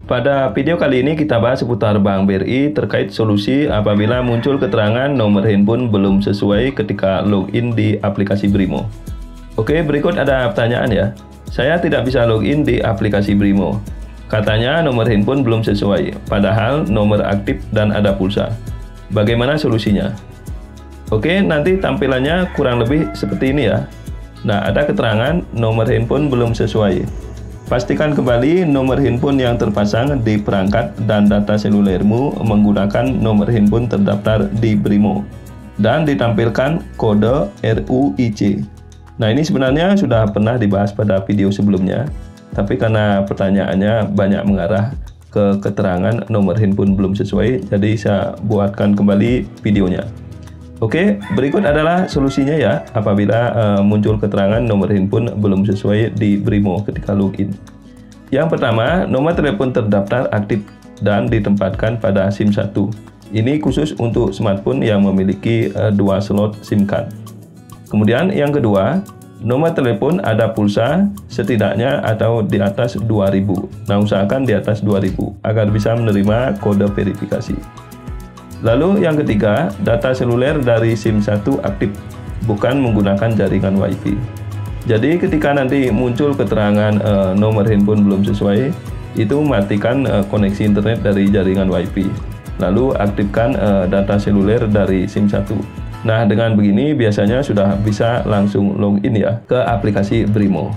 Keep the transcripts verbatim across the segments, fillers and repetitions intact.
Pada video kali ini kita bahas seputar Bank B R I terkait solusi apabila muncul keterangan nomor handphone belum sesuai ketika login di aplikasi Brimo. Oke, berikut ada pertanyaan ya. Saya tidak bisa login di aplikasi Brimo. Katanya nomor handphone belum sesuai, padahal nomor aktif dan ada pulsa. Bagaimana solusinya? Oke, nanti tampilannya kurang lebih seperti ini ya. Nah, ada keterangan nomor handphone belum sesuai. Pastikan kembali nomor handphone yang terpasang di perangkat dan data selulermu menggunakan nomor handphone terdaftar di Brimo dan ditampilkan kode R U I C. Nah, ini sebenarnya sudah pernah dibahas pada video sebelumnya, tapi karena pertanyaannya banyak mengarah ke keterangan nomor handphone belum sesuai, jadi saya buatkan kembali videonya. Oke, berikut adalah solusinya ya apabila uh, muncul keterangan nomor handphone belum sesuai di Brimo ketika login. Yang pertama, nomor telepon terdaftar aktif dan ditempatkan pada SIM satu. Ini khusus untuk smartphone yang memiliki uh, dua slot SIM card. Kemudian yang kedua, nomor telepon ada pulsa setidaknya atau di atas dua ribu. Nah, usahakan di atas dua ribu agar bisa menerima kode verifikasi. Lalu yang ketiga, data seluler dari SIM satu aktif, bukan menggunakan jaringan WiFi. Jadi ketika nanti muncul keterangan e, nomor handphone belum sesuai, itu matikan e, koneksi internet dari jaringan WiFi. Lalu aktifkan e, data seluler dari SIM satu. Nah, dengan begini biasanya sudah bisa langsung login ya ke aplikasi Brimo.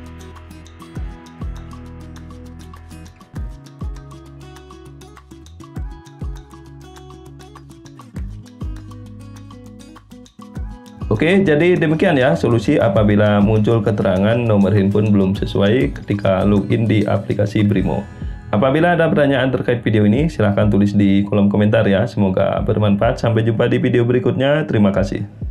Oke, jadi demikian ya solusi apabila muncul keterangan nomor handphone belum sesuai ketika login di aplikasi Brimo. Apabila ada pertanyaan terkait video ini, silahkan tulis di kolom komentar ya. Semoga bermanfaat. Sampai jumpa di video berikutnya. Terima kasih.